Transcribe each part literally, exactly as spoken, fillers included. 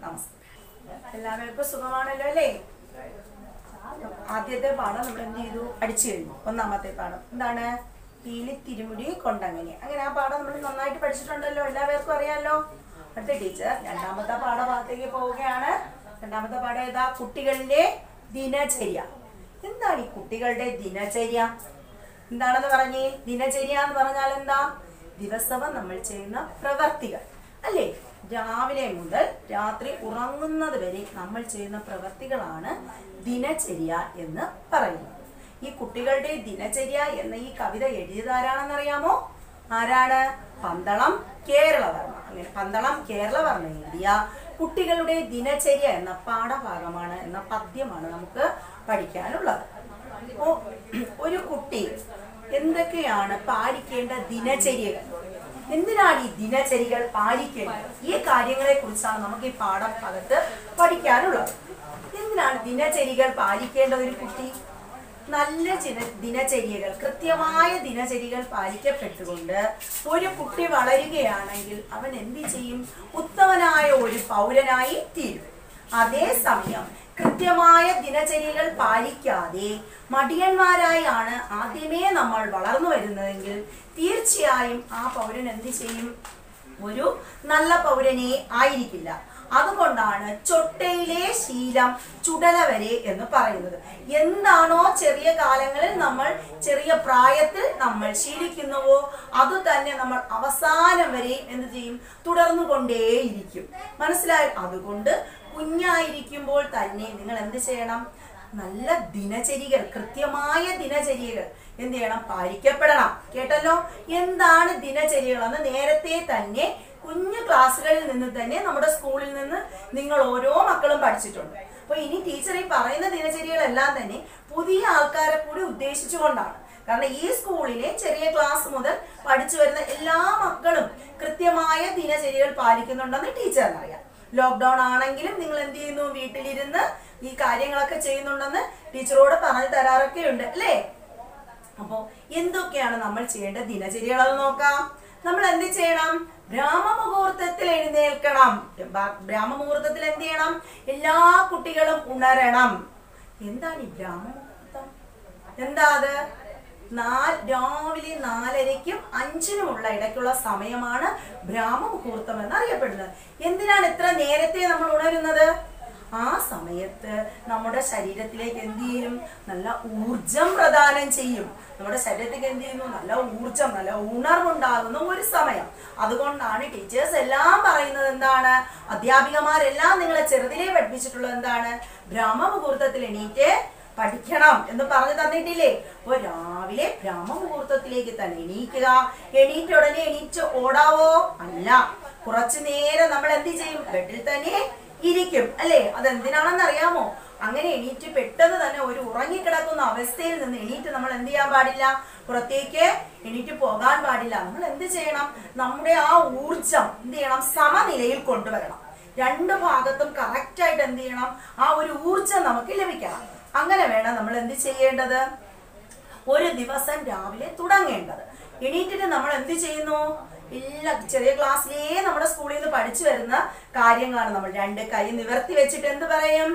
നമസ്കാരം. എല്ലാവർക്കും സുഖമാണല്ലോ അല്ലേ? ആദ്യത്തെ പാഠം നമ്മൾ എന്ത് ചെയ്തു? പഠിച്ചു കഴിഞ്ഞു. ഒന്നാമത്തെ പാഠം എന്താണ്? പീലി തിരുമുടി കൊണ്ടങ്ങനെ. അങ്ങനെ ആ പാഠം നമ്മൾ നന്നായിട്ട് പഠിച്ചിട്ടുണ്ടല്ലോ, എല്ലാവർക്കും അറിയാമല്ലോ. അടുത്ത ടീച്ചർ രണ്ടാമത്തെ പാഠഭാഗത്തേക്ക് പോവുകയാണ്. രണ്ടാമത്തെ പാഠം ഏതാ? കുട്ടികളുടെ ദിനചര്യ. എന്താണ് ഈ കുട്ടികളുടെ ദിനചര്യ? എന്താണെന്ന് പറഞ്ഞേ? ദിനചര്യ എന്ന് പറഞ്ഞാൽ എന്താ? ദിവസവും നമ്മൾ ചെയ്യുന്ന പ്രവർത്തികൾ അല്ലേ? രാവിലെ മുതൽ രാത്രി ഉറങ്ങുന്നത് വരെ നമ്മൾ ചെയ്യുന്ന പ്രവർത്തികളാണ് ദിനചര്യ എന്ന് പറയുന്നത്. ഈ കുട്ടികളുടെ ദിനചര്യ എന്ന ഈ കവിത എഴുതിയതാരാണെന്നറിയാമോ? ആരാണ്? പന്തളം കേരളവർമ്മ. അങ്ങനെ പന്തളം കേരളവർമ്മ എഴുതിയ കുട്ടികളുടെ ദിനചര്യ എന്ന പാഠഭാഗമാണ്, എന്ന പദ്യമാണ് നമുക്ക് പഠിക്കാനുള്ളത്. അപ്പോ ഒരു കുട്ടി എന്തൊക്കെയാണ് പാലിക്കേണ്ട ദിനചര്യകൾ, എന്തിനാണ് ഈ ദിനചര്യകൾ പാലിക്കേണ്ടത്, ഈ കാര്യങ്ങളെ കുറിച്ചാണ് നമുക്ക് ഈ പാഠഭാഗത്ത് പഠിക്കാനുള്ളത്. എന്തിനാണ് ദിനചര്യകൾ പാലിക്കേണ്ടത്? ഒരു കുട്ടി നല്ല ദിനചര്യകൾ, കൃത്യമായ ദിനചര്യകൾ പാലിക്കപ്പെട്ടുകൊണ്ട് ഒരു കുട്ടി വളരുകയാണെങ്കിൽ അവൻ എന്ത് ചെയ്യും? ഉത്തമനായ ഒരു പൗരനായി തീരും. അതേസമയം കൃത്യമായ ദിനചര്യകൾ പാലിക്കാതെ മടിയന്മാരായാണ് ആദ്യമേ നമ്മൾ വളർന്നു വരുന്നതെങ്കിൽ തീർച്ചയായും ആ പൗരൻ എന്ത് ചെയ്യും? ഒരു നല്ല പൗരനെ ആയിരിക്കില്ല. അതുകൊണ്ടാണ് ചൊട്ടയിലെ ശീലം ചുടല വരെ എന്ന് പറയുന്നത്. എന്താണോ ചെറിയ കാലങ്ങളിൽ നമ്മൾ, ചെറിയ പ്രായത്തിൽ നമ്മൾ ശീലിക്കുന്നുവോ അത് തന്നെ നമ്മൾ അവസാനം വരെ എന്ത് ചെയ്യും? തുടർന്നു കൊണ്ടേയിരിക്കും. മനസ്സിലായി? അതുകൊണ്ട് കുഞ്ഞായിരിക്കുമ്പോൾ തന്നെ നിങ്ങൾ എന്ത് ചെയ്യണം? നല്ല ദിനചര്യകൾ, കൃത്യമായ ദിനചര്യകൾ എന്ത് ചെയ്യണം? പാലിക്കപ്പെടണം. കേട്ടല്ലോ? എന്താണ് ദിനചര്യകൾ എന്ന് നേരത്തെ തന്നെ കുഞ്ഞു ക്ലാസ്സുകളിൽ നിന്ന് തന്നെ നമ്മുടെ സ്കൂളിൽ നിന്ന് നിങ്ങൾ ഓരോ മക്കളും പഠിച്ചിട്ടുണ്ട്. അപ്പൊ ഇനി ടീച്ചർ ഈ പറയുന്ന ദിനചര്യകളെല്ലാം തന്നെ പുതിയ ആൾക്കാരെ കൂടി ഉദ്ദേശിച്ചുകൊണ്ടാണ്. കാരണം ഈ സ്കൂളിലെ ചെറിയ ക്ലാസ് മുതൽ പഠിച്ചു വരുന്ന എല്ലാ മക്കളും കൃത്യമായ ദിനചര്യകൾ പാലിക്കുന്നുണ്ടെന്ന് ടീച്ചറിന് അറിയാം. ലോക്ക്ഡൌൺ ആണെങ്കിലും നിങ്ങൾ എന്ത് ചെയ്യുന്നു? വീട്ടിലിരുന്ന് ഈ കാര്യങ്ങളൊക്കെ ചെയ്യുന്നുണ്ടെന്ന് ടീച്ചറോട് പറഞ്ഞു തരാറൊക്കെ ഉണ്ട് അല്ലേ? അപ്പോ എന്തൊക്കെയാണ് നമ്മൾ ചെയ്യേണ്ട ദിനചര്യകൾ അത് നോക്കാം. നമ്മൾ എന്ത് ചെയ്യണം? ബ്രാഹ്മമുഹൂർത്തത്തിൽ എഴുന്നേൽക്കണം. ബ്രാഹ്മമുഹൂർത്തത്തിൽ എന്ത് ചെയ്യണം? എല്ലാ കുട്ടികളും ഉണരണം. എന്താണ് ഈ ബ്രാഹ്മമുഹൂർത്തം? എന്താ അത്? നാല് രാവിലെ നാലരയ്ക്കും അഞ്ചിനുമുള്ള ഇടയ്ക്കുള്ള സമയമാണ് ബ്രാഹ്മമുഹൂർത്തം എന്നറിയപ്പെടുന്നത്. എന്തിനാണ് ഇത്ര നേരത്തെ നമ്മൾ ഉണരുന്നത്? ആ സമയത്ത് നമ്മുടെ ശരീരത്തിലേക്ക് എന്ത് ചെയ്യും? നല്ല ഊർജം പ്രദാനം ചെയ്യും. നമ്മുടെ ശരീരത്തിലേക്ക് എന്ത് ചെയ്യുന്നു? നല്ല ഊർജം, നല്ല ഉണർവുണ്ടാകുന്ന ഒരു സമയം. അതുകൊണ്ടാണ് ടീച്ചേഴ്സ് എല്ലാം പറയുന്നത് എന്താണ്? അധ്യാപികമാരെല്ലാം നിങ്ങളെ ചെറുതിലേ പഠിപ്പിച്ചിട്ടുള്ളത് എന്താണ്? ബ്രാഹ്മമുഹൂർത്തത്തിൽ എണീറ്റ് പഠിക്കണം എന്ന് പറഞ്ഞു തന്നിട്ടില്ലേ? അപ്പൊ രാവിലെ ബ്രാഹ്മമുഹൂർത്തത്തിലേക്ക് തന്നെ എണീക്കുക. എണീറ്റ ഉടനെ എണീറ്റ് ഓടാവോ? അല്ല, കുറച്ചു നേരം നമ്മൾ എന്ത് ചെയ്യും? ബെഡിൽ തന്നെ ഇരിക്കും അല്ലേ? അതെന്തിനാണെന്ന് അറിയാമോ? അങ്ങനെ എണീറ്റ് പെട്ടെന്ന് തന്നെ ഒരു ഉറങ്ങിക്കിടക്കുന്ന അവസ്ഥയിൽ നിന്ന് എണീറ്റ് നമ്മൾ എന്ത് ചെയ്യാൻ പാടില്ല? പുറത്തേക്ക് എണീറ്റ് പോകാൻ പാടില്ല. നമ്മൾ എന്ത് ചെയ്യണം? നമ്മുടെ ആ ഊർജം എന്ത് ചെയ്യണം? സമനിലയിൽ കൊണ്ടുവരണം. രണ്ട് ഭാഗത്തും കറക്റ്റ് ആയിട്ട് എന്ത് ചെയ്യണം? ആ ഒരു ഊർജം നമുക്ക് ലഭിക്കണം. അങ്ങനെ വേണം നമ്മൾ എന്ത് ചെയ്യേണ്ടത്? ഒരു ദിവസം രാവിലെ തുടങ്ങേണ്ടത്. എണീറ്റിട്ട് നമ്മൾ എന്ത് ചെയ്യുന്നു? എല്ലാ ചെറിയ ക്ലാസ്സിലേ നമ്മുടെ സ്കൂളിൽ നിന്ന് പഠിച്ചു വരുന്ന കാര്യങ്ങളാണ്. നമ്മൾ രണ്ട് കൈ നിവർത്തി വെച്ചിട്ട് എന്ത് പറയും?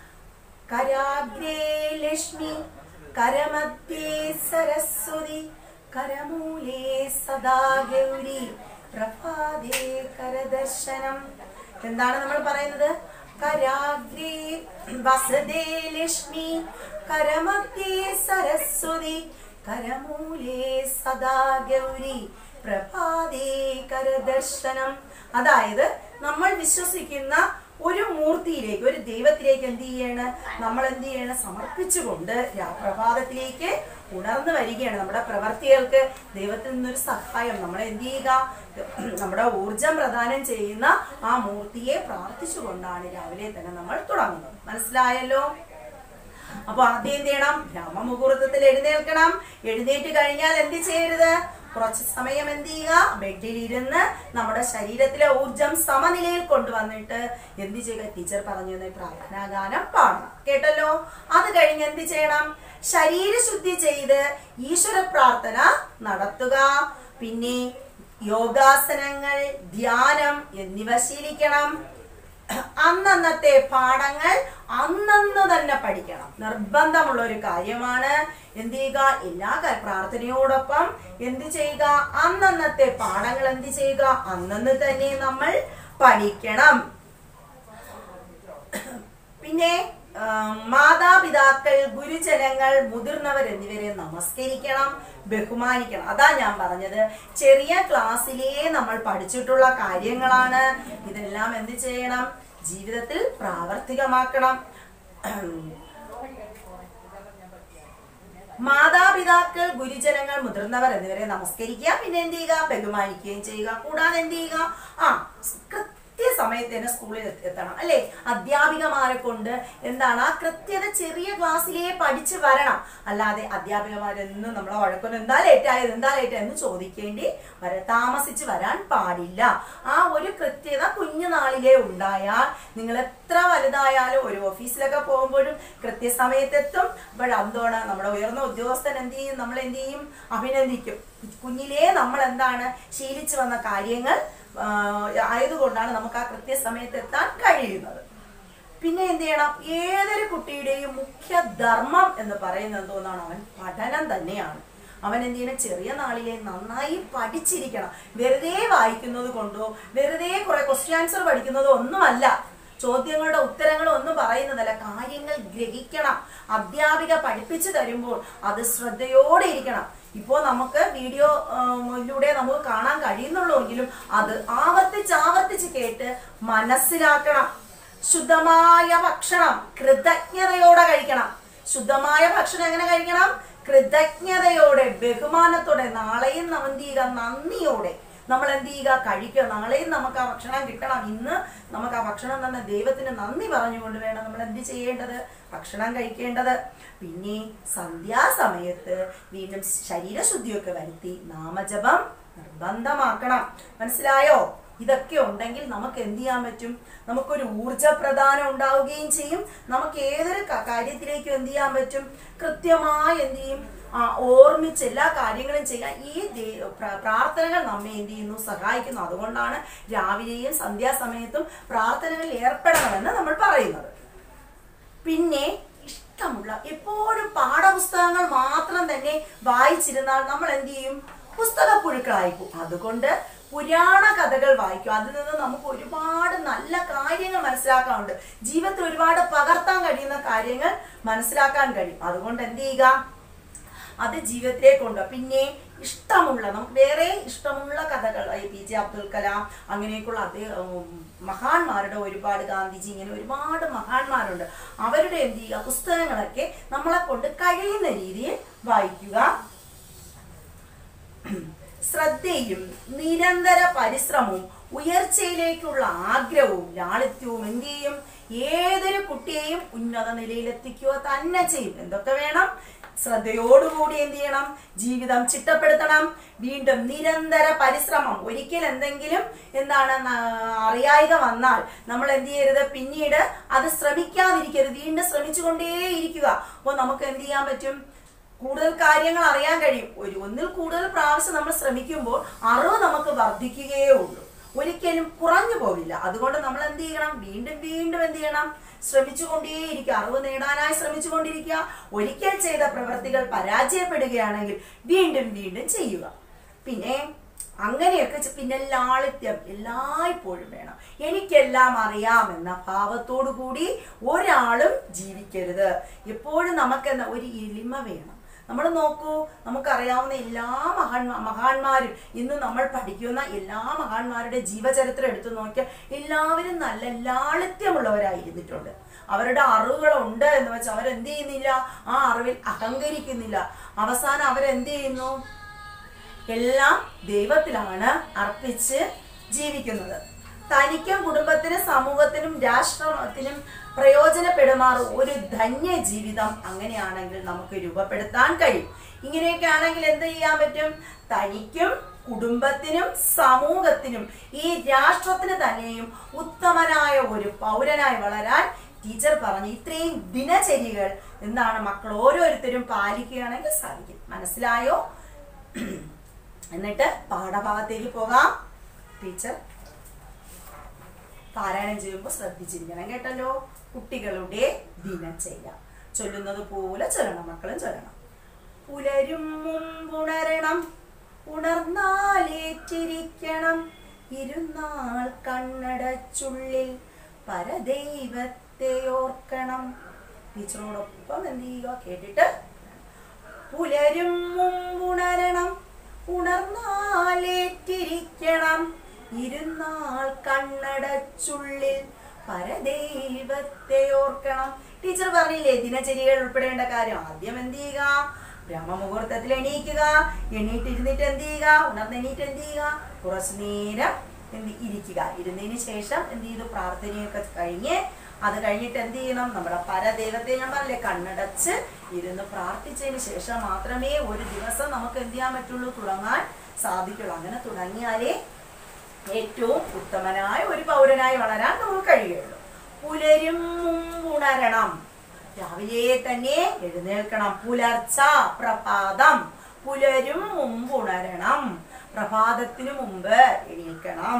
കരാഗ്രേ ലക്ഷ്മി, കരമധ്യേ സരസ്വതി, കരമൂലേ സദാ ഗൗരി, പ്രഭാതേ കരദർശനം. എന്താണ് നമ്മൾ പറയുന്നത്? കരാഗ്രേ വസതേ ലക്ഷ്മി, കരമധ്യേ സരസ്വതി, കരമൂലേ സദാ ഗൗരി, പ്രഭാതേ കരദർശനം. അതായത് നമ്മൾ വിശ്വസിക്കുന്ന ഒരു മൂർത്തിയിലേക്ക്, ഒരു ദൈവത്തിലേക്ക് എന്ത് ചെയ്യണം? നമ്മൾ എന്ത് ചെയ്യണം? സമർപ്പിച്ചുകൊണ്ട് പ്രഭാതത്തിലേക്ക് ഉണർന്നു വരികയാണ്. നമ്മുടെ പ്രവർത്തികൾക്ക് ദൈവത്തിൽ നിന്നൊരു സഹായം നമ്മൾ എന്ത് ചെയ്യുക? നമ്മുടെ ഊർജം പ്രദാനം ചെയ്യുന്ന ആ മൂർത്തിയെ പ്രാർത്ഥിച്ചുകൊണ്ടാണ് രാവിലെ തന്നെ നമ്മൾ തുടങ്ങുന്നത്. മനസ്സിലായല്ലോ? അപ്പൊ ആദ്യം എന്ത് ചെയ്യണം? ബ്രാഹ്മമുഹൂർത്തത്തിൽ എഴുന്നേൽക്കണം. എഴുന്നേറ്റ് കഴിഞ്ഞാൽ എന്ത് ചെയ്യരുത്? കുറച്ച് സമയം എന്ത് ചെയ്യുക? ബെഡിൽ ഇരുന്ന് നമ്മുടെ ശരീരത്തിലെ ഊർജം സമനിലയിൽ കൊണ്ടുവന്നിട്ട് എന്ത് ചെയ്യുക? ടീച്ചർ പറഞ്ഞു തന്ന പ്രാർത്ഥനാ ഗാനം പാടണം. കേട്ടല്ലോ? അത് കഴിഞ്ഞ് എന്ത് ചെയ്യണം? ശരീരശുദ്ധി ചെയ്ത് ഈശ്വര പ്രാർത്ഥന നടത്തുക. പിന്നെ യോഗാസനങ്ങൾ, ധ്യാനം എന്നിവ ശീലിക്കണം. അന്നന്നത്തെ പാഠങ്ങൾ അന്നന്ന് തന്നെ പഠിക്കണം, നിർബന്ധമുള്ള ഒരു കാര്യമാണ്. എന്ത് ചെയ്യുക? എല്ലാ പ്രാർത്ഥനയോടൊപ്പം എന്ത് ചെയ്യുക? അന്നന്നത്തെ പാഠങ്ങൾ എന്ത് ചെയ്യുക? അന്നന്ന് തന്നെ നമ്മൾ പഠിക്കണം. പിന്നെ മാതാപിതാക്കൾ, ഗുരുജനങ്ങൾ, മുതിർന്നവർ എന്നിവരെ നമസ്കരിക്കണം, ബഹുമാനിക്കണം. അതാ ഞാൻ പറഞ്ഞത്, ചെറിയ ക്ലാസ്സിലേ നമ്മൾ പഠിച്ചിട്ടുള്ള കാര്യങ്ങളാണ്. ഇതെല്ലാം എന്ത് ചെയ്യണം? ജീവിതത്തിൽ പ്രാവർത്തികമാക്കണം. മാതാപിതാക്കൾ, ഗുരുജനങ്ങൾ, മുതിർന്നവർ എന്നിവരെ നമസ്കരിക്കുക, പിന്നെ എന്ത് ചെയ്യുക? ബഹുമാനിക്കുകയും ചെയ്യുക. കൂടാതെ എന്ത് ചെയ്യുക? ആ കൃത്യസമയത്ത് തന്നെ സ്കൂളിൽ എത്തണം അല്ലെ? അധ്യാപികമാരെ കൊണ്ട് എന്താണ് ആ കൃത്യത ചെറിയ ക്ലാസ്സിലേ പഠിച്ചു വരണം. അല്ലാതെ അധ്യാപികമാരെന്നും നമ്മളെ വഴക്കൊന്നും എന്താ ലേറ്റായത് എന്താ ലേറ്റ് എന്ന് ചോദിക്കേണ്ടി വര താമസിച്ച് വരാൻ പാടില്ല. ആ ഒരു കൃത്യത കുഞ്ഞുനാളിലേ ഉണ്ടായാൽ നിങ്ങൾ എത്ര വലുതായാലും ഒരു ഓഫീസിലൊക്കെ പോകുമ്പോഴും കൃത്യസമയത്തെത്തും. അപ്പോഴെന്താണ് നമ്മുടെ ഉയർന്ന ഉദ്യോഗസ്ഥൻ എന്ത് ചെയ്യും? നമ്മൾ എന്ത് ചെയ്യും? അഭിനന്ദിക്കും. കുഞ്ഞിലേ നമ്മൾ എന്താണ് ശീലിച്ചു വന്ന കാര്യങ്ങൾ ആയതുകൊണ്ടാണ് നമുക്ക് ആ കൃത്യസമയത്ത് എത്താൻ കഴിയുന്നത്. പിന്നെ എന്ത് ചെയ്യണം? ഏതൊരു കുട്ടിയുടെയും മുഖ്യ ധർമ്മം എന്ന് പറയുന്നത് എന്തോന്നാണ്? അവൻ പഠനം തന്നെയാണ്. അവൻ എന്ത് ചെയ്യണം? ചെറിയ നാളിലെ നന്നായി പഠിച്ചിരിക്കണം. വെറുതെ വായിക്കുന്നത് കൊണ്ടോ വെറുതെ കുറെ ക്വസ്റ്റ്യൻ ആൻസർ പഠിക്കുന്നതോ ഒന്നുമല്ല, ചോദ്യങ്ങളുടെ ഉത്തരങ്ങളും ഒന്നും പറയുന്നതല്ല. കാര്യങ്ങൾ ഗ്രഹിക്കണം. അധ്യാപിക പഠിപ്പിച്ചു തരുമ്പോൾ അത് ശ്രദ്ധയോടെ ഇരിക്കണം. ഇപ്പോൾ നമുക്ക് വീഡിയോയിലൂടെ നമുക്ക് കാണാൻ കഴിയുന്നുള്ളൂവെങ്കിലും അത് ആവർത്തിച്ച് ആവർത്തിച്ച് കേട്ട് മനസ്സിലാക്കണം. ശുദ്ധമായ ഭക്ഷണം കൃതജ്ഞതയോടെ കഴിക്കണം. ശുദ്ധമായ ഭക്ഷണം എങ്ങനെ കഴിക്കണം? കൃതജ്ഞതയോടെ, ബഹുമാനത്തോടെ. നാളെയും എന്ത് ചെയ്യുക? നന്ദിയോടെ നമ്മൾ എന്ത് ചെയ്യുക? കഴിക്കുക. നാളെയും നമുക്ക് ആ ഭക്ഷണം കിട്ടണം. ഇന്ന് നമുക്ക് ആ ഭക്ഷണം തന്നെ ദൈവത്തിന് നന്ദി പറഞ്ഞുകൊണ്ട് വേണം നമ്മൾ എന്ത് ചെയ്യേണ്ടത്? ഭക്ഷണം കഴിക്കേണ്ടത്. പിന്നെ സന്ധ്യാസമയത്ത് വീണ്ടും ശരീരശുദ്ധിയൊക്കെ വരുത്തി നാമജപം നിർബന്ധമാക്കണം. മനസ്സിലായോ? ഇതൊക്കെ ഉണ്ടെങ്കിൽ നമുക്ക് എന്ത് ചെയ്യാൻ പറ്റും? നമുക്കൊരു ഊർജ പ്രദാനം ഉണ്ടാവുകയും ചെയ്യും. നമുക്ക് ഏതൊരു കാര്യത്തിലേക്കും എന്ത് ചെയ്യാൻ പറ്റും? കൃത്യമായി എന്ത് ചെയ്യും? ആ ഓർമ്മിച്ച് എല്ലാ കാര്യങ്ങളും ചെയ്യാൻ ഈ പ്രാർത്ഥനകൾ നമ്മെ എന്ത് ചെയ്യുന്നു? സഹായിക്കുന്നു. അതുകൊണ്ടാണ് രാവിലെയും സന്ധ്യാസമയത്തും പ്രാർത്ഥനകളിൽ ഏർപ്പെടണമെന്ന് നമ്മൾ പറയുന്നത്. പിന്നെ ഇഷ്ടമുള്ള എപ്പോഴും പാഠപുസ്തകങ്ങൾ മാത്രം തന്നെ വായിച്ചിരുന്നാൽ നമ്മൾ എന്ത് ചെയ്യും? പുസ്തകപ്പുഴുക്കളായിപ്പോ. അതുകൊണ്ട് പുരാണ കഥകൾ വായിക്കും. അതിൽ നിന്ന് നമുക്ക് ഒരുപാട് നല്ല കാര്യങ്ങൾ മനസ്സിലാക്കാനുണ്ട്. ജീവിതത്തിൽ ഒരുപാട് പകർത്താൻ കഴിയുന്ന കാര്യങ്ങൾ മനസ്സിലാക്കാൻ കഴിയും. അതുകൊണ്ട് എന്ത് ചെയ്യുക? അത് ജീവിതത്തിലേക്ക് ഉണ്ട്. പിന്നെ ഇഷ്ടമുള്ള നമുക്ക് വേറെ ഇഷ്ടമുള്ള കഥകൾ, A P J Abdul Kalam അങ്ങനെയൊക്കെയുള്ള അതേ മഹാന്മാരുടെ ഒരുപാട്, ഗാന്ധിജി, ഇങ്ങനെ ഒരുപാട് മഹാന്മാരുണ്ട്. അവരുടെ എന്ത് ചെയ്യുക? പുസ്തകങ്ങളൊക്കെ നമ്മളെ കൊണ്ട് കഴിയുന്ന രീതിയിൽ വായിക്കുക. ശ്രദ്ധയും നിരന്തര പരിശ്രമവും ഉയർച്ചയിലേക്കുള്ള ആഗ്രഹവും ലാളിത്യവും എന്ത് ചെയ്യും? ഏതൊരു കുട്ടിയെയും ഉന്നത നിലയിലെത്തിക്കുക തന്നെ ചെയ്യും. എന്തൊക്കെ വേണം? ശ്രദ്ധയോടുകൂടി എന്ത് ചെയ്യണം? ജീവിതം ചിട്ടപ്പെടുത്തണം. വീണ്ടും നിരന്തര പരിശ്രമം. ഒരിക്കൽ എന്തെങ്കിലും എന്താണ് അറിയാതെ വന്നാൽ നമ്മൾ എന്ത് ചെയ്യരുത്? പിന്നീട് അത് ശ്രമിക്കാതിരിക്കരുത്. വീണ്ടും ശ്രമിച്ചുകൊണ്ടേയിരിക്കുക. അപ്പോൾ നമുക്ക് എന്ത് ചെയ്യാൻ പറ്റും? കൂടുതൽ കാര്യങ്ങൾ അറിയാൻ കഴിയും. ഒരു ഒന്നിൽ കൂടുതൽ പ്രാവശ്യം നമ്മൾ ശ്രമിക്കുമ്പോൾ അറിവ് നമുക്ക് വർദ്ധിക്കുകയേ ഉള്ളൂ, ഒരിക്കലും കുറഞ്ഞു പോവില്ല. അതുകൊണ്ട് നമ്മൾ എന്ത് ചെയ്യണം? വീണ്ടും വീണ്ടും എന്ത് ചെയ്യണം? ശ്രമിച്ചുകൊണ്ടേയിരിക്കുക. അറിവ് നേടാനായി ശ്രമിച്ചുകൊണ്ടിരിക്കുക. ഒരിക്കൽ ചെയ്ത പ്രവൃത്തികൾ പരാജയപ്പെടുകയാണെങ്കിൽ വീണ്ടും വീണ്ടും ചെയ്യുക. പിന്നെ അങ്ങനെയൊക്കെ പിന്നെ ലാളിത്യം എല്ലായ്പ്പോഴും വേണം. എനിക്കെല്ലാം അറിയാമെന്ന ഭാവത്തോടു കൂടി ഒരാളും ജീവിക്കരുത്. എപ്പോഴും നമുക്കെന്താ? ഒരു എളിമ വേണം. നമ്മൾ നോക്കൂ, നമുക്കറിയാവുന്ന എല്ലാ മഹാന്മാ മഹാന്മാരും ഇന്ന് നമ്മൾ പഠിക്കുന്ന എല്ലാ മഹാന്മാരുടെ ജീവചരിത്രം എടുത്തു നോക്കിയാൽ എല്ലാവരും നല്ല ലാളിത്യമുള്ളവരായിരുന്നിട്ടുണ്ട്. അവരുടെ അറിവുകളുണ്ട് എന്ന് വെച്ചാൽ അവരെന്ത് ചെയ്യുന്നില്ല? ആ അറിവിൽ അഹങ്കരിക്കുന്നില്ല. അവസാനം അവരെന്ത് ചെയ്യുന്നു? എല്ലാം ദൈവത്തിലാണ് അർപ്പിച്ച് ജീവിക്കുന്നത്. തനിക്കും കുടുംബത്തിനും സമൂഹത്തിനും രാഷ്ട്രത്തിനും പ്രയോജനപ്പെടുമാർ ഒരു ധന്യ ജീവിതം അങ്ങനെയാണെങ്കിൽ നമുക്ക് രൂപപ്പെടുത്താൻ കഴിയും. ഇങ്ങനെയൊക്കെ ആണെങ്കിൽ എന്ത് ചെയ്യാൻ പറ്റും? തനിക്കും കുടുംബത്തിനും സമൂഹത്തിനും ഈ രാഷ്ട്രത്തിന് തന്നെയും ഉത്തമനായ ഒരു പൗരനായി വളരാൻ ടീച്ചർ പറഞ്ഞ ഇത്രയും ദിനചര്യകൾ എന്താണ് മക്കൾ ഓരോരുത്തരും പാലിക്കുകയാണെങ്കിൽ സാധിക്കും. മനസ്സിലായോ? എന്നിട്ട് പാഠഭാഗത്തേക്ക് പോകാം. ടീച്ചർ പാരായണം ചെയ്യുമ്പോൾ ശ്രദ്ധിച്ചിരിക്കണം കേട്ടല്ലോ. കുട്ടികളുടെ ദിനചര്യ ചൊല്ലുന്നത് പോലെ ചൊല്ലണം, മക്കളും ചൊല്ലണം. പുലരും മുമ്പുണരണം, ഉണർന്നാലേറ്റിരിക്കണം, ഇരുന്നാൾ കണ്ണടച്ചുള്ളിൽ പരദൈവത്തെ ഓർക്കണം. ടീച്ചറോടൊപ്പം എന്ത് ചെയ്യുക, കേട്ടിട്ട്. പുലരും മുമ്പുണരണം, ഉണർന്നാലേറ്റിരിക്കണം, ഇരുന്നാൾ കണ്ണടച്ചുള്ളിൽ പരദൈവത്തെ ഓർക്കണം. ടീച്ചർ പറഞ്ഞില്ലേ ദിനചര്യകൾ ഉൾപ്പെടേണ്ട കാര്യം. ആദ്യം എന്ത് ചെയ്യുക, ബ്രഹ്മമുഹൂർത്തത്തിൽ എണീക്കുക, എണീറ്റിരുന്നിട്ട് എന്ത് ചെയ്യുക, ഉണർന്ന് എണീറ്റ് എന്ത് ചെയ്യുക, കുറച്ചു നേരം എന്ത് ഇരിക്കുക. ഇരുന്നതിന് ശേഷം എന്ത് ചെയ്തു, പ്രാർത്ഥനയൊക്കെ കഴിഞ്ഞ് അത് കഴിഞ്ഞിട്ട് എന്ത് ചെയ്യണം, നമ്മുടെ പരദൈവത്തെ ഞാൻ പറഞ്ഞില്ലേ കണ്ണടച്ച് ഇരുന്ന് പ്രാർത്ഥിച്ചതിന് ശേഷം മാത്രമേ ഒരു ദിവസം നമുക്ക് എന്ത് ചെയ്യാൻ പറ്റുള്ളൂ, തുടങ്ങാൻ സാധിക്കുള്ളൂ. അങ്ങനെ തുടങ്ങിയാലേ ഏറ്റവും ഉത്തമനായ ഒരു പൗരനായി വളരാൻ നമുക്ക് കഴിയുള്ളൂ. പുലരും മുമ്പുണരണം, രാവിലെ തന്നെ എഴുന്നേൽക്കണം. പുലർച്ച പ്രഭാതം, പുലരും മുമ്പുണരണം, പ്രഭാതത്തിനു മുമ്പ് എണീക്കണം.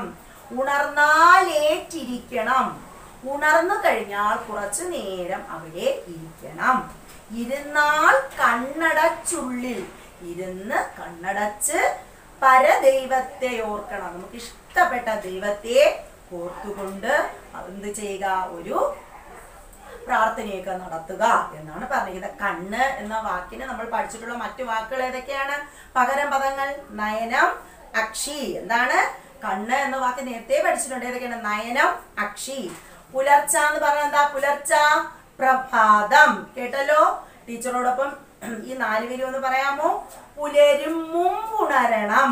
ഉണർന്നാലേറ്റിരിക്കണം, ഉണർന്നു കഴിഞ്ഞാൽ കുറച്ചു നേരം അവിടെ ഇരിക്കണം. ഇരുന്നാൾ കണ്ണടച്ചുള്ളിൽ, ഇരുന്ന് കണ്ണടച്ച് പരദൈവത്തെ ഓർക്കണം. നമുക്ക് ഇഷ്ടപ്പെട്ട ദൈവത്തെ ഓർത്തുകൊണ്ട് എന്ത് ചെയ്യുക, ഒരു പ്രാർത്ഥനയൊക്കെ നടത്തുക എന്നാണ് പറഞ്ഞിരിക്കുന്നത്. കണ്ണ് എന്ന വാക്കിന് നമ്മൾ പഠിച്ചിട്ടുള്ള മറ്റു വാക്കുകൾ ഏതൊക്കെയാണ്, പകരം പദങ്ങൾ? നയനം, അക്ഷി. എന്താണ് കണ്ണ് എന്ന വാക്ക് നേരത്തെ പഠിച്ചിട്ടുണ്ട്. ഏതൊക്കെയാണ്? നയനം, അക്ഷി. പുലർച്ച എന്ന് പറഞ്ഞാൽ എന്താ, പുലർച്ച പ്രഭാതം. കേട്ടല്ലോ. ടീച്ചറോടൊപ്പം ഈ നാല് പേരും ഒന്ന് പറയാമോ? പുലരും മുമ്പുണരണം,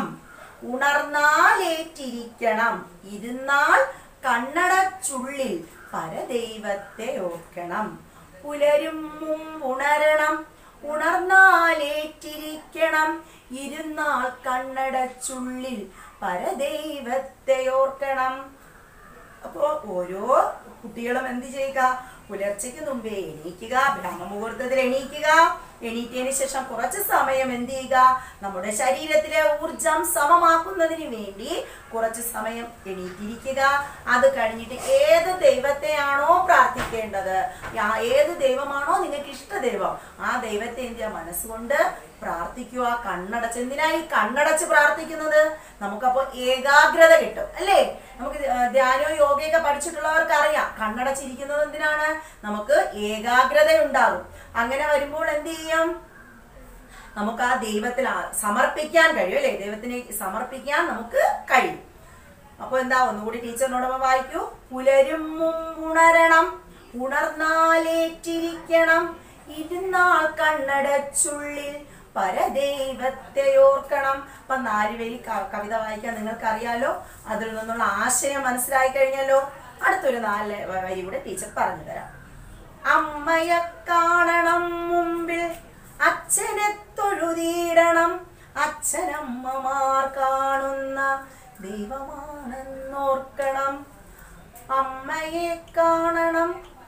ഉണർന്നാലേറ്റിരിക്കണം, ഇരുന്നാൾ കണ്ണടച്ചുള്ളിൽ പരദൈവത്തെ ഓർക്കണം. പുലരും മുമ്പുണരണം, ഉണർന്നാലേറ്റിരിക്കണം, ഇരുന്നാൾ കണ്ണടച്ചുള്ളിൽ പരദൈവത്തെ ഓർക്കണം. അപ്പോ ഓരോ കുട്ടികളും എന്ത് ചെയ്യുക, പുലർച്ചയ്ക്ക് മുമ്പേ എണീക്കുക, ബ്രഹ്മമുഹൂർത്തത്തിൽ എണീക്കുക. എണീറ്റതിന് ശേഷം കുറച്ച് സമയം എന്ത് ചെയ്യുക, നമ്മുടെ ശരീരത്തിലെ ഊർജം സമമാക്കുന്നതിന് വേണ്ടി കുറച്ച് സമയം എണീറ്റിരിക്കുക. അത് കഴിഞ്ഞിട്ട് ഏത് ദൈവത്തെയാണോ പ്രാർത്ഥിക്കേണ്ടത്, ഏത് ദൈവമാണോ നിങ്ങൾക്ക് ഇഷ്ട ദൈവം, ആ ദൈവത്തെ എന്ത് ചെയ്യുക, മനസ്സുകൊണ്ട് പ്രാർത്ഥിക്കുക. കണ്ണടച്ച്, എന്തിനായി കണ്ണടച്ച് പ്രാർത്ഥിക്കുന്നത്? നമുക്കപ്പോൾ ഏകാഗ്രത കിട്ടും അല്ലേ? നമുക്ക് ധ്യാനവും യോഗയൊക്കെ പഠിച്ചിട്ടുള്ളവർക്ക് അറിയാം, കണ്ണടച്ചിരിക്കുന്നത് എന്തിനാണ്, നമുക്ക് ഏകാഗ്രത ഉണ്ടാകും. അങ്ങനെ വരുമ്പോൾ എന്ത് ചെയ്യും, നമുക്ക് ആ ദൈവത്തിൽ സമർപ്പിക്കാൻ കഴിയും അല്ലേ? ദൈവത്തിനെ സമർപ്പിക്കാൻ നമുക്ക് കഴിയും. അപ്പൊ എന്താ, ഒന്നുകൂടി ടീച്ചറിനോടൊപ്പം വായിക്കൂ. പുലരും മുമ്പുണരണം, ഉണർന്നാലേറ്റിരിക്കണം, ഇരുന്നാൾ കണ്ണടച്ചുള്ളിൽ പരദൈവത്തെ ഓർക്കണം. അപ്പൊ നാലുവരി കവിത വായിക്കാൻ നിങ്ങൾക്ക് അറിയാലോ, അതിൽ നിന്നുള്ള ആശയം മനസ്സിലായി കഴിഞ്ഞല്ലോ. അടുത്തൊരു നാല് വരി കൂടെ ടീച്ചർ പറഞ്ഞു തരാം. അമ്മയെ കാണണം മുമ്പിൽ, അച്ഛനെ തൊഴുതിടണം, അച്ഛനമ്മമാർ കാണുന്ന ദൈവമാണെന്നോർക്കണം. അമ്മയെ കാണണം,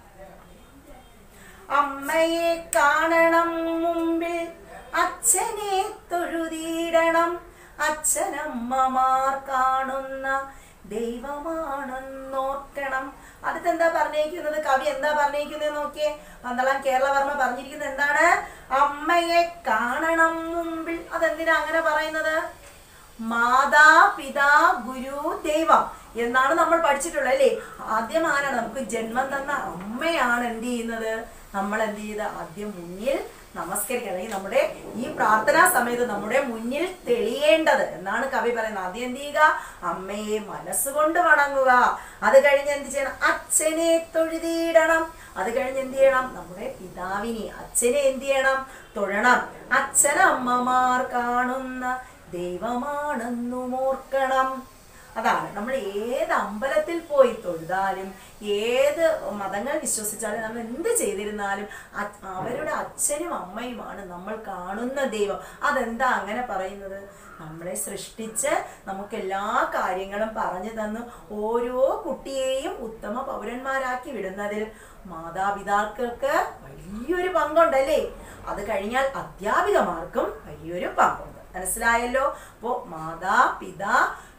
അമ്മയെ കാണണം മുമ്പിൽ, അച്ഛനെ തൊഴുതിടണം, അച്ഛനമ്മമാർ കാണുന്ന ദൈവമാണെന്നോർക്കണം. അടുത്തെന്താ പറഞ്ഞേക്കുന്നത്, കവി എന്താ പറഞ്ഞേക്കുന്നത് നോക്കിയേ. പന്തളം കേരളവർമ്മ പറഞ്ഞിരിക്കുന്നത് എന്താണ്, അമ്മയെ കാണണം മുമ്പിൽ. അതെന്തിനാ അങ്ങനെ പറയുന്നത്? മാതാ പിതാ ഗുരു ദൈവം എന്നാണ് നമ്മൾ പഠിച്ചിട്ടുള്ളത് അല്ലേ? ആദ്യം ആരാണ് നമുക്ക് ജന്മം തന്ന അമ്മയാണ് എന്ത് ചെയ്യുന്നത്, നമ്മൾ എന്ത് ചെയ്ത് ആദ്യം മുന്നിൽ നമസ്കരിക്കുക, അല്ലെങ്കിൽ നമ്മുടെ ഈ പ്രാർത്ഥനാ സമയത്ത് നമ്മുടെ മുന്നിൽ തെളിയേണ്ടത് എന്നാണ് കവി പറയുന്നത്. ആദ്യം എന്ത് ചെയ്യുക, അമ്മയെ മനസ്സുകൊണ്ട് വണങ്ങുക. അത് കഴിഞ്ഞ് എന്ത് ചെയ്യണം, അച്ഛനെ തൊഴുതിടണം. അത് കഴിഞ്ഞ് എന്ത് ചെയ്യണം, നമ്മുടെ പിതാവിനെ അച്ഛനെ എന്ത് ചെയ്യണം, തൊഴണം. അച്ഛനമ്മമാർ കാണുന്ന ദൈവമാണെന്നും ഓർക്കണം. അതാണ് നമ്മൾ ഏത് അമ്പലത്തിൽ പോയി തൊഴുതാലും ഏത് മതങ്ങൾ വിശ്വസിച്ചാലും നമ്മൾ എന്ത് ചെയ്തിരുന്നാലും അവരുടെ അച്ഛനും അമ്മയുമാണ് നമ്മൾ കാണുന്ന ദൈവം. അതെന്താ അങ്ങനെ പറയുന്നത്? നമ്മളെ സൃഷ്ടിച്ച് നമുക്ക് എല്ലാ കാര്യങ്ങളും പറഞ്ഞു തന്ന് ഓരോ കുട്ടിയെയും ഉത്തമ പൗരന്മാരാക്കി വിടുന്നതിൽ മാതാപിതാക്കൾക്ക് വലിയൊരു പങ്കുണ്ടല്ലേ? അത് കഴിഞ്ഞാൽ അധ്യാപികമാർക്കും വലിയൊരു പങ്കുണ്ട്. മനസ്സിലായല്ലോ? അപ്പോ മാതാ പിതാ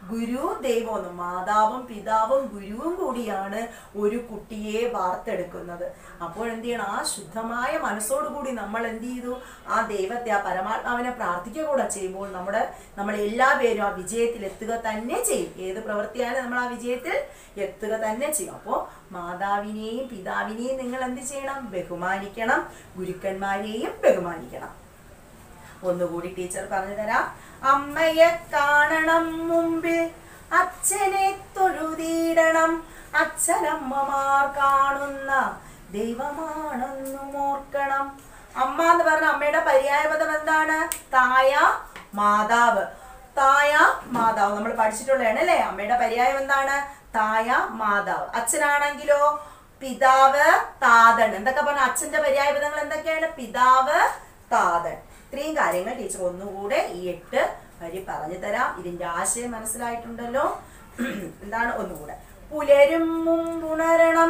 ഗുരു ദൈവം, മാതാവും പിതാവും ഗുരുവും കൂടിയാണ് ഒരു കുട്ടിയെ വാർത്തെടുക്കുന്നത്. അപ്പോൾ എന്ത് ചെയ്യണം? ആ ശുദ്ധമായ മനസ്സോടുകൂടി നമ്മൾ എന്ത് ചെയ്തു? ആ ദൈവത്തെ, ആ പരമാത്മാവിനെ പ്രാർത്ഥിക്കുക കൂടെ ചെയ്യുമ്പോൾ നമ്മുടെ നമ്മൾ എല്ലാ പേരും ആ വിജയത്തിൽ എത്തുക തന്നെ ചെയ്യും. ഏത് പ്രവൃത്തിയാലും നമ്മൾ ആ വിജയത്തിൽ എത്തുക തന്നെ ചെയ്യും. അപ്പോൾ മാതാവിനെയും പിതാവിനെയും നിങ്ങൾ എന്ത് ചെയ്യണം? ബഹുമാനിക്കണം. ഗുരുക്കന്മാരെയും ബഹുമാനിക്കണം. ഒന്നുകൂടി ടീച്ചർ പറഞ്ഞു തരാം. അമ്മയെ കാണണം മുമ്പിൽ, അച്ഛനെ തൊഴുതിടണം. അച്ഛനമ്മമാർ കാണുന്ന ദൈവമാണെന്നും ഓർക്കണം. അമ്മ എന്ന് പറഞ്ഞ അമ്മയുടെ പര്യായപദം എന്താണ്? തായ, മാതാവ്. തായ, മാതാവ് നമ്മൾ പഠിച്ചിട്ടുള്ളതാണ് അല്ലേ? അമ്മയുടെ പര്യായം എന്താണ്? തായ, മാതാവ്. അച്ഛനാണെങ്കിലോ പിതാവ്, താതൻ. എന്തൊക്കെ പറഞ്ഞ അച്ഛന്റെ പര്യായപദങ്ങൾ എന്തൊക്കെയാണ്? പിതാവ്, താതൻ. ഇത്രയും കാര്യങ്ങൾ ടീച്ചർ ഒന്നുകൂടെ ഈ എട്ട് വരി പറഞ്ഞു തരാം. ഇതിന്റെ ആശയം മനസ്സിലായിട്ടുണ്ടല്ലോ? എന്താണ്? ഒന്നുകൂടെ. പുലരും മുമ്പുണരണം,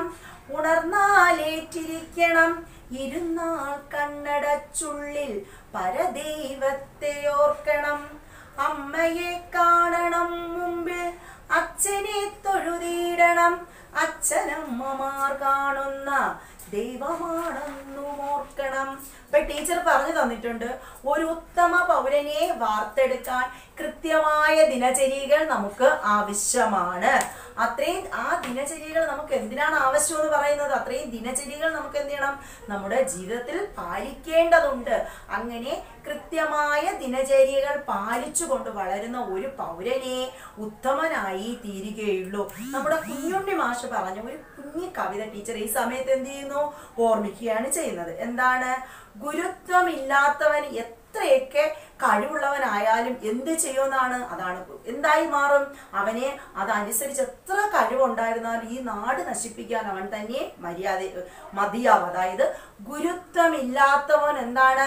ഉണർന്നാലേറ്റിരിക്കണം. ഇരുന്നാൾ കണ്ണടച്ചുള്ളിൽ പരദൈവത്തെ ഓർക്കണം. അമ്മയെ കാണണം മുമ്പിൽ, അച്ഛനെ തൊഴുതിടണം. അച്ഛനമ്മമാർ കാണുന്ന ദൈവമാണെന്നും ഓർക്കണം. ഇപ്പൊ ടീച്ചർ പറഞ്ഞു തന്നിട്ടുണ്ട്, ഒരു ഉത്തമ പൗരനെ വാർത്തെടുക്കാൻ കൃത്യമായ ദിനചര്യകൾ നമുക്ക് ആവശ്യമാണ്. അത്രയും ആ ദിനചര്യകൾ നമുക്ക് എന്തിനാണ് ആവശ്യം എന്ന് പറയുന്നത്? അത്രയും ദിനചര്യകൾ നമുക്ക് എന്ത് ചെയ്യണം? നമ്മുടെ ജീവിതത്തിൽ പാലിക്കേണ്ടതുണ്ട്. അങ്ങനെ കൃത്യമായ ദിനചര്യകൾ പാലിച്ചുകൊണ്ട് വളരുന്ന ഒരു പൗരനെ ഉത്തമനായി തീരുകയുള്ളൂ. നമ്മുടെ കുഞ്ഞുണ്ണി മാഷ് പറഞ്ഞ ഒരു കുഞ്ഞി കവിത ടീച്ചർ ഈ സമയത്ത് എന്ത് ചെയ്യുന്നു? ഓർമ്മിക്കുകയാണ് ചെയ്യുന്നത്. എന്താണ്? ഗുരുത്വമില്ലാത്തവൻ എത്രയൊക്കെ കഴിവുള്ളവനായാലും എന്ത് ചെയ്യുമെന്നാണ്? അതാണ് എന്തായി മാറും? അവനെ അതനുസരിച്ച് എത്ര കഴിവുണ്ടായിരുന്നാലും ഈ നാട് നശിപ്പിക്കാൻ അവൻ തന്നെ മര്യാദ മതിയാവും. അതായത് ഗുരുത്വമില്ലാത്തവൻ എന്താണ്?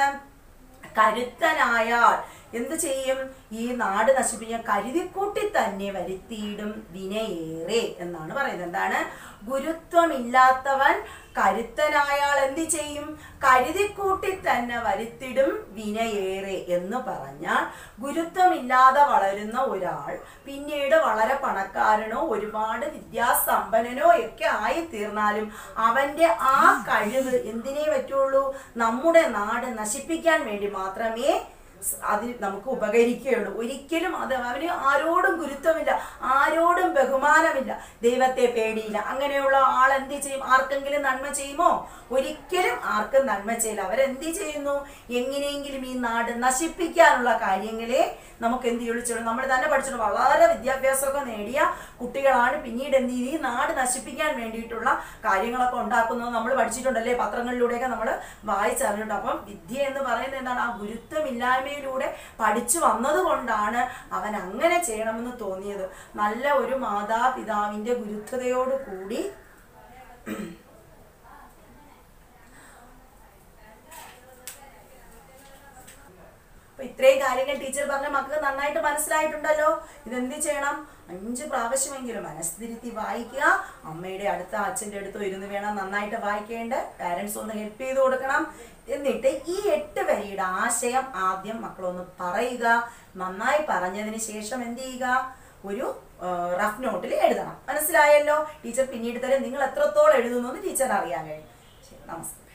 കരുത്തനായാൽ എന്ത് ചെയ്യും? ഈ നാട് നശിപ്പിക്കാൻ കരുതിക്കൂട്ടി തന്നെ വരുത്തിയിടും വിനയേറെ എന്നാണ് പറയുന്നത്. എന്താണ്? ഗുരുത്വമില്ലാത്തവൻ കരുത്തനായാൽ എന്ത് ചെയ്യും? കരുതിക്കൂട്ടി തന്നെ വരുത്തിടും വിനയേറെ എന്ന് പറഞ്ഞാൽ, ഗുരുത്വമില്ലാതെ വളരുന്ന ഒരാൾ പിന്നീട് വളരെ പണക്കാരനോ ഒരുപാട് വിദ്യാസമ്പന്നനോ ഒക്കെ ആയി തീർന്നാലും അവന്റെ ആ കഴിവ് എന്തിനേ പറ്റുള്ളൂ? നമ്മുടെ നാട് നശിപ്പിക്കാൻ വേണ്ടി മാത്രമേ അതിൽ നമുക്ക് ഉപകരിക്കുകയുള്ളൂ. ഒരിക്കലും അത് അവന് ആരോടും ഗുരുത്വമില്ല, ആരോടും ബഹുമാനമില്ല, ദൈവത്തെ പേടിയില്ല. അങ്ങനെയുള്ള ആൾ എന്ത് ചെയ്യും? ആർക്കെങ്കിലും നന്മ ചെയ്യുമോ? ഒരിക്കലും ആർക്കും നന്മ ചെയ്യില്ല. അവരെന്ത് ചെയ്യുന്നു? എങ്ങനെയെങ്കിലും ഈ നാട് നശിപ്പിക്കാനുള്ള കാര്യങ്ങളെ നമുക്ക് എന്ത് ചെയ്യുള്ളൂ? നമ്മൾ തന്നെ പഠിച്ചിട്ട് വളരെ വിദ്യാഭ്യാസമൊക്കെ നേടിയ കുട്ടികളാണ് പിന്നീട് എന്ത് ചെയ്യും? ഈ നാട് നശിപ്പിക്കാൻ വേണ്ടിയിട്ടുള്ള കാര്യങ്ങളൊക്കെ ഉണ്ടാക്കുന്നത് നമ്മൾ പഠിച്ചിട്ടുണ്ടല്ലേ? പത്രങ്ങളിലൂടെയൊക്കെ നമ്മൾ വായിച്ചറിഞ്ഞിട്ടുണ്ട്. അപ്പം വിദ്യ എന്ന് പറയുന്നത് എന്താണ്? ആ ഗുരുത്വമില്ലായ്മയിലൂടെ പഠിച്ചു വന്നത് കൊണ്ടാണ് അവൻ അങ്ങനെ ചെയ്യണമെന്ന് തോന്നിയത്. നല്ല ഒരു മാതാപിതാവിന്റെ ഗുരുത്വതയോട് കൂടി അപ്പൊ ഇത്രയും കാര്യങ്ങൾ ടീച്ചർ പറഞ്ഞ മക്കൾക്ക് നന്നായിട്ട് മനസ്സിലായിട്ടുണ്ടല്ലോ. ഇതെന്ത് ചെയ്യണം? അഞ്ച് പ്രാവശ്യമെങ്കിലും മനസ്സിരുത്തി വായിക്കുക. അമ്മയുടെ അടുത്ത അച്ഛൻ്റെ അടുത്തോ ഇരുന്ന് വേണം നന്നായിട്ട് വായിക്കേണ്ട. പാരൻസ് ഒന്ന് ഹെൽപ്പ് ചെയ്ത് കൊടുക്കണം. എന്നിട്ട് ഈ എട്ട് വരിയുടെ ആശയം ആദ്യം മക്കളൊന്ന് പറയുക. നന്നായി പറഞ്ഞതിന് ശേഷം എന്ത് ചെയ്യുക? ഒരു റഫ് നോട്ടിൽ എഴുതണം. മനസ്സിലായല്ലോ? ടീച്ചർ പിന്നീട് തരും നിങ്ങൾ എത്രത്തോളം എഴുതുന്നു എന്ന് ടീച്ചർ അറിയാൻ കഴിയും. ശരി, നമസ്കാരം.